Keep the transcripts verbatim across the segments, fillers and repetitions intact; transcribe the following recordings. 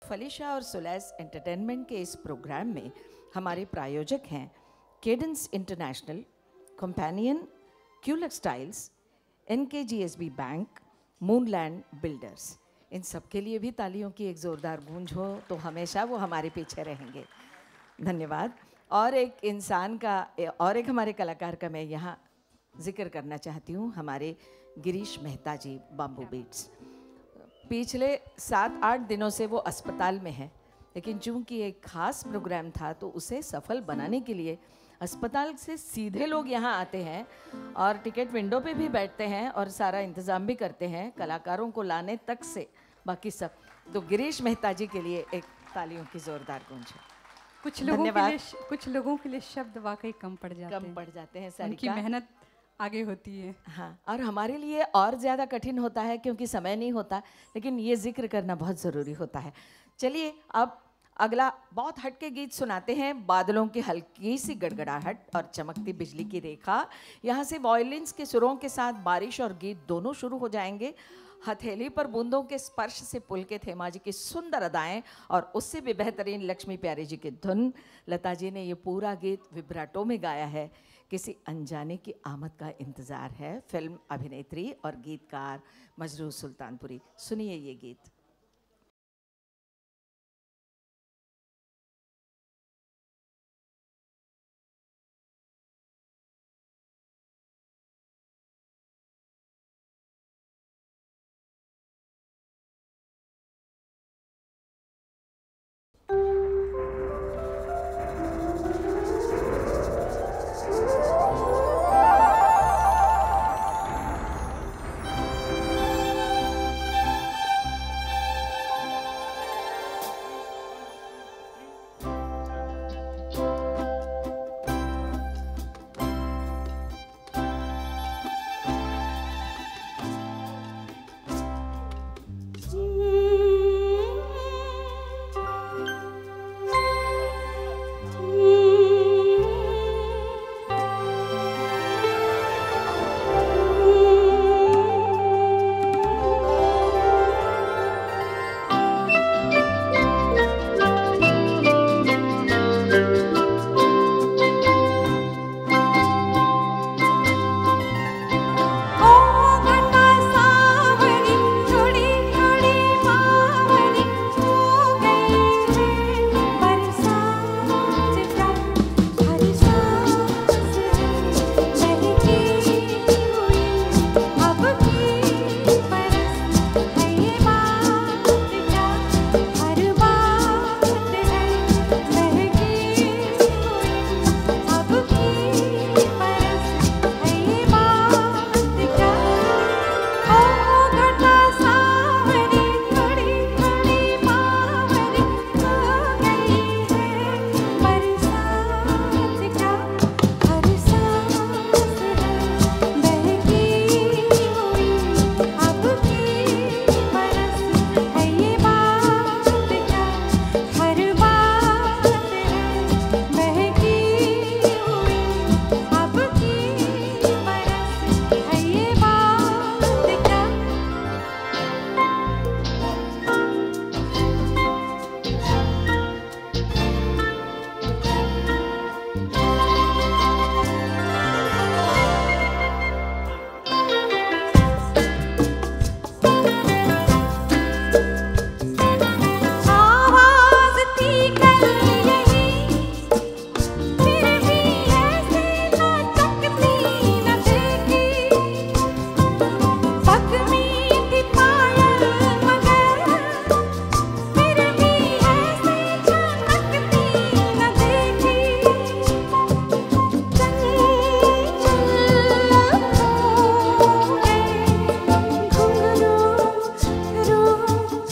फलिशा और सुलैस एंटरटेनमेंट के इस प्रोग्राम में हमारे प्रायोजक हैं केडेंस इंटरनेशनल, कंपेनियन, क्यूलक styles, NKGSB bank, Moonland builders. इन सब के लिए भी तालियों की एक ज़ोरदार गूंज हो तो हमेशा वो हमारे पीछे रहेंगे। धन्यवाद। और एक इंसान का और एक हमारे कलाकार का मैं यहाँ जिक्र करना चाहती हूँ, हमारे गिरीश मेहता जी, बाम्बू बीट्स। पिछले सात आठ दिनों से वो अस्पताल में है, लेकिन चूंकि एक खास प्रोग्राम था तो उसे सफल बनाने के लिए अस्पताल से सीधे लोग यहाँ आते हैं और टिकट विंडो पे भी बैठते हैं और सारा इंतज़ाम भी करते हैं, कलाकारों को लाने तक से बाकी सब। तो गिरीश मेहता जी के लिए एक तालियों की ज़ोरदार गूंज है। कुछ लोगों के लिए कुछ लोगों के लिए शब्द वाकई कम पड़ जाते हैं, कम पड़ जाते हैं, उनकी मेहनत आगे होती है। हाँ, और हमारे लिए और ज़्यादा कठिन होता है क्योंकि समय नहीं होता, लेकिन ये जिक्र करना बहुत ज़रूरी होता है। चलिए अब अगला बहुत हटके गीत सुनाते हैं। बादलों की हल्की सी गड़गड़ाहट और चमकती बिजली की रेखा, यहाँ से वायलिन्स के सुरों के साथ बारिश और गीत दोनों शुरू हो जाएंगे। हथेली पर बूंदों के स्पर्श से पुलकित हेमा जी की सुंदर अदाएं और उससे भी बेहतरीन लक्ष्मी प्यारे जी की धुन। लता जी ने ये पूरा गीत विब्राटो में गाया है। किसी अनजाने की आमद का इंतज़ार है। फिल्म अभिनेत्री और गीतकार मजरूह सुल्तानपुरी। सुनिए ये गीत।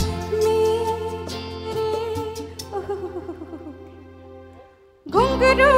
घुंघरू